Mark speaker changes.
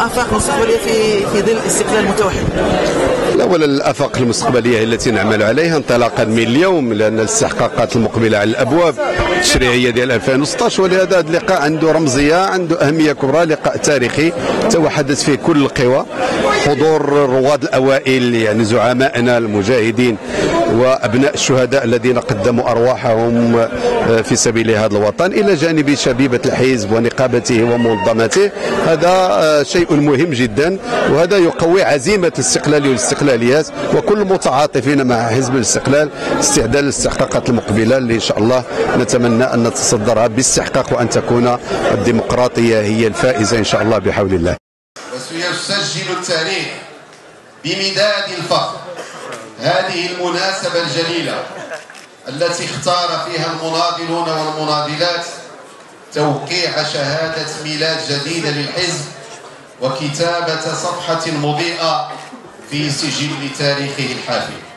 Speaker 1: آفاق مستقبلية في ظل الاستقلال المتوحد؟
Speaker 2: الأول الآفاق المستقبلية التي نعمل عليها انطلاقا من اليوم، لأن الاستحقاقات المقبلة على الأبواب التشريعية ديال 2016، ولهذا هذا اللقاء عنده رمزية، عنده أهمية كبرى، لقاء تاريخي توحدت فيه كل القوى، حضور الرواد الأوائل يعني زعمائنا المجاهدين وأبناء الشهداء الذين قدموا أرواحهم في سبيل هذا الوطن، إلى جانب شبيبة الحزب ونقابته ومنظمته. هذا شيء مهم جدا، وهذا يقوي عزيمة الاستقلال والاستقلاليات، وكل متعاطفين مع حزب الاستقلال استعداد للاستحقاقات المقبلة اللي إن شاء الله نتمنى أن نتصدرها باستحقاق، وأن تكون الديمقراطية هي الفائزة إن شاء الله بحول الله.
Speaker 3: وسيسجل التاريخ بمداد الفخر هذه المناسبة الجليلة التي اختار فيها المناضلون والمناضلات توقيع شهادة ميلاد جديدة للحزب وكتابة صفحة مضيئة في سجل تاريخه الحافل.